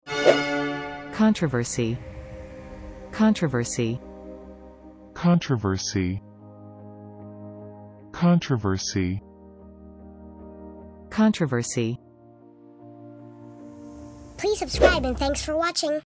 Controversy. Controversy. Controversy. Controversy. Controversy. Please subscribe and thanks for watching.